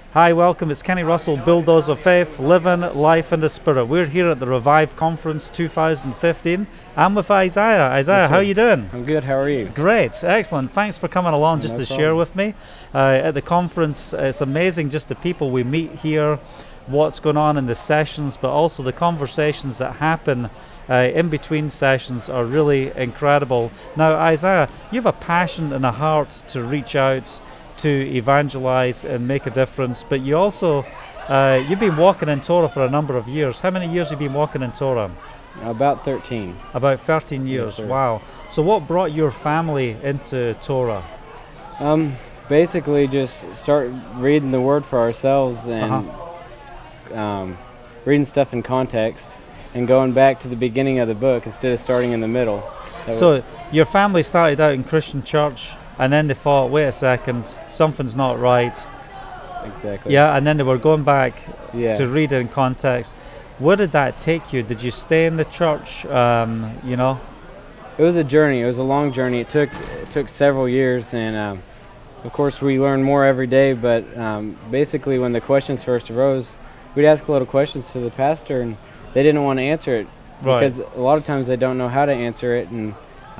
Hi, welcome. It's Kenny Russell, Bulldozer Faith, Living Life in the Spirit. We're here at the Revive Conference 2015. I'm with Isaiah. Isaiah, Yes, how are you doing? I'm good. How are you? Great, excellent. Thanks for coming along just No to problem. share with me. At the conference, it's amazing just the people we meet here, what's going on in the sessions, but also the conversations that happen in between sessions are really incredible. Now, Isaiah, you have a passion and a heart to reach out, to evangelize and make a difference, but you also, you've been walking in Torah for a number of years. How many years have you been walking in Torah? About 13. About 13 years, Yes, sir. wow. So what brought your family into Torah? Basically just start reading the Word for ourselves and reading stuff in context and going back to the beginning of the book instead of starting in the middle. So your family started out in Christian church, and then they thought, wait a second, something's not right. Exactly. Yeah, and then they were going back Yeah. to read it in context. Where did that take you? Did you stay in the church, you know? It was a journey. It was a long journey. It took several years, and of course we learn more every day. But basically, when the questions first arose, we'd ask a lot of questions to the pastor, and they didn't want to answer it because a lot of times they don't know how to answer it, and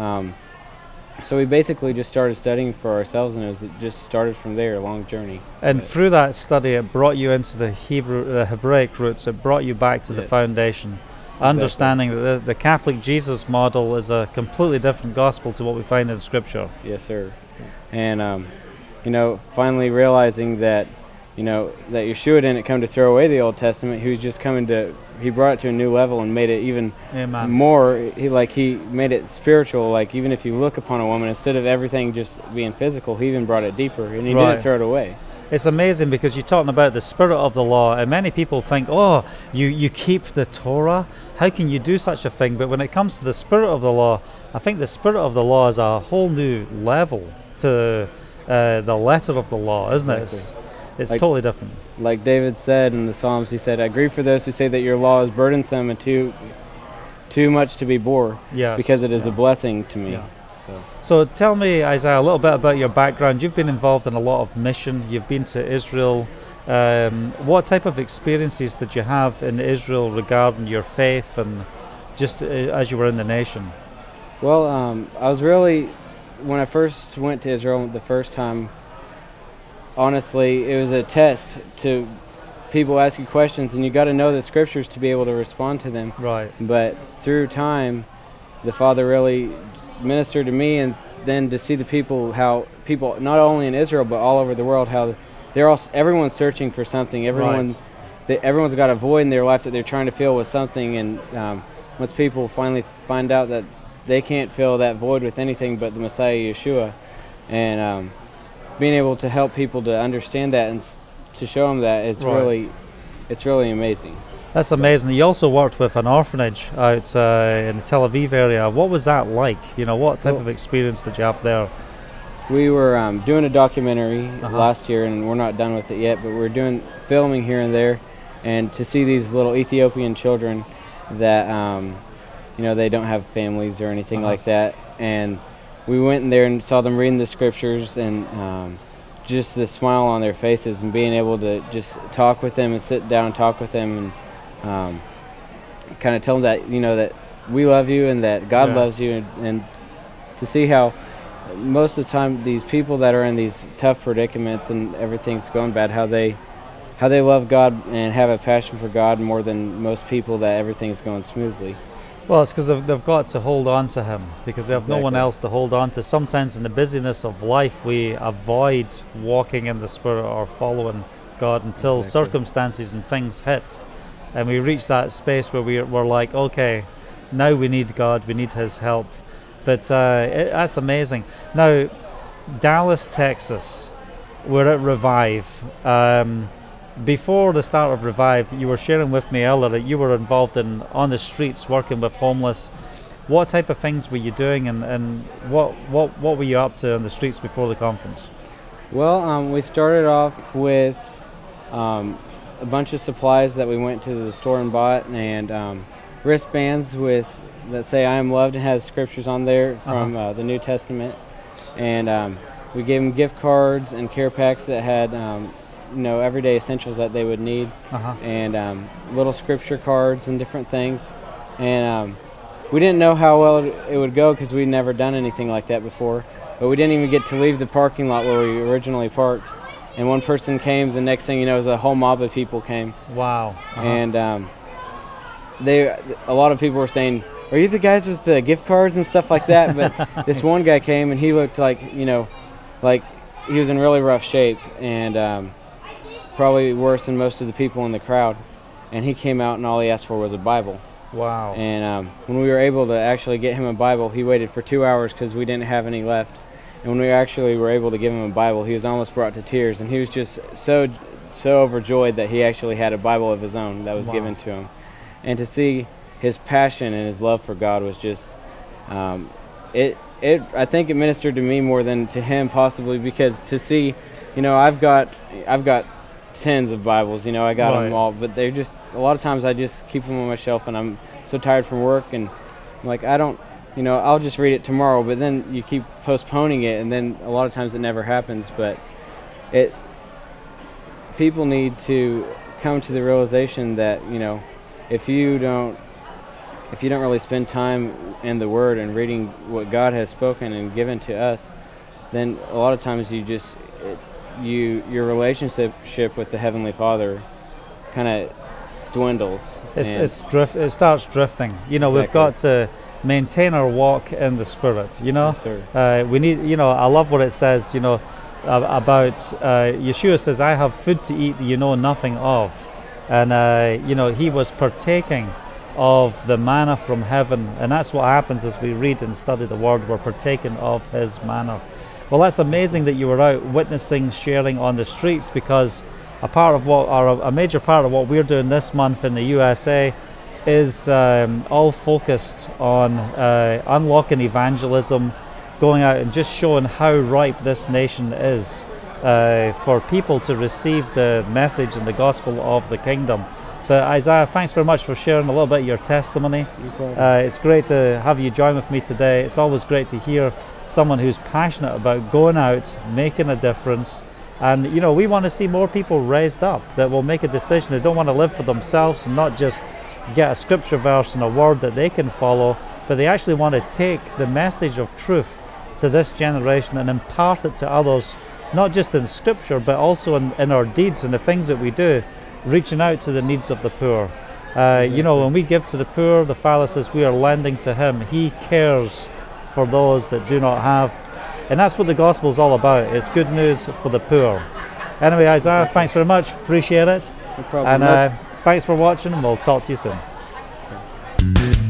so we basically just started studying for ourselves, and it just started from there, a long journey. And through that study, it brought you into the Hebraic roots. It brought you back to the Yes. foundation, understanding that the Catholic Jesus model is a completely different gospel to what we find in Scripture. Yes, sir. And finally realizing that, that Yeshua didn't come to throw away the Old Testament. He was just he brought it to a new level and made it even Amen. more. He made it spiritual. Like, even if you look upon a woman, instead of everything just being physical, he even brought it deeper, and he Right. didn't throw it away. It's amazing because you're talking about the spirit of the law, and many people think, oh, you keep the Torah? How can you do such a thing? But when it comes to the spirit of the law, I think the spirit of the law is a whole new level to the letter of the law, isn't it? It's Like- totally different. Like David said in the Psalms, he said, "I grieve for those who say that your law is burdensome and too much to be bore, Yes. because it is a blessing to me." Yeah. So. So tell me, Isaiah, a little bit about your background. You've been involved in a lot of mission. You've been to Israel. What type of experiences did you have in Israel regarding your faith and just as you were in the nation? Well, I was really, when I first went to Israel the first time, honestly, it was a test to people asking questions, and you got to know the scriptures to be able to respond to them. Right. But through time, the Father really ministered to me, and then to see the people, how people, not only in Israel, but all over the world, how everyone's searching for something. Everyone's got a void in their life that they're trying to fill with something, and once people finally find out that they can't fill that void with anything but the Messiah Yeshua, and being able to help people to understand that and to show them that it's really amazing. That's amazing. You also worked with an orphanage out in the Tel Aviv area. What was that like? What type of experience did you have there? We were doing a documentary last year, and we're not done with it yet, but we're doing filming here and there, and to see these little Ethiopian children that they don't have families or anything like that, and we went in there and saw them reading the scriptures, and just the smile on their faces, and being able to just talk with them and sit down and talk with them, and kind of tell them that that we love you and that God loves you, and to see how most of the time these people that are in these tough predicaments and everything's going bad, how they love God and have a passion for God more than most people that everything's going smoothly. Well, it's because they've got to hold on to Him, because they have no one Exactly. else to hold on to. Sometimes in the busyness of life, we avoid walking in the Spirit or following God until Exactly. circumstances and things hit. And we reach that space where we're like, okay, now we need God, we need His help. But that's amazing. Now, Dallas, Texas, we're at Revive. Before the start of Revive, you were sharing with me earlier that you were involved on the streets working with homeless. What type of things were you doing, and what were you up to on the streets before the conference? Well, we started off with a bunch of supplies that we went to the store and bought, and wristbands that say "I am loved" and has scriptures on there from the New Testament, and we gave them gift cards and care packs that had everyday essentials that they would need, and little scripture cards and different things. And we didn't know how well it would go because we'd never done anything like that before. But we didn't even get to leave the parking lot where we originally parked. And one person came, the next thing you know, a whole mob of people came. Wow. And a lot of people were saying, "Are you the guys with the gift cards and stuff like that?" But this one guy came and he looked like, like he was in really rough shape, and probably worse than most of the people in the crowd. And he came out and all he asked for was a Bible. Wow. And when we were able to actually get him a Bible, he waited for 2 hours because we didn't have any left. And when we actually were able to give him a Bible, he was almost brought to tears, and he was just so overjoyed that he actually had a Bible of his own that was given to him. And to see his passion and his love for God was just, I think it ministered to me more than to him possibly, because to see, I've got tens of Bibles, I got them all, but they're just, a lot of times I just keep them on my shelf, and I'm so tired from work, and I'm like, I'll just read it tomorrow, but then you keep postponing it, and then a lot of times it never happens. But people need to come to the realization that, if you don't really spend time in the Word and reading what God has spoken and given to us, then a lot of times your relationship with the Heavenly Father kind of dwindles. It starts drifting. Exactly. We've got to maintain our walk in the Spirit. Yes, sir. We need. I love what it says. About Yeshua says, "I have food to eat that you know nothing of," and he was partaking of the manna from heaven, and that's what happens as we read and study the Word. We're partaking of His manna. Well, that's amazing that you were out witnessing, sharing on the streets, because a major part of what we're doing this month in the USA is all focused on unlocking evangelism, going out and just showing how ripe this nation is for people to receive the message and the gospel of the kingdom. But Isaiah, thanks very much for sharing a little bit of your testimony. No problem. It's great to have you join with me today. It's always great to hear someone who's passionate about going out, making a difference. And we want to see more people raised up that will make a decision. They don't want to live for themselves and not just get a scripture verse and a word that they can follow, but they actually want to take the message of truth to this generation and impart it to others, not just in scripture, but also in our deeds and the things that we do, reaching out to the needs of the poor. When we give to the poor, the Father says we are lending to Him. He cares for those that do not have. And that's what the gospel is all about. It's good news for the poor. Anyway, Isaiah, thanks very much. Appreciate it. No problem. And thanks for watching, and we'll talk to you soon.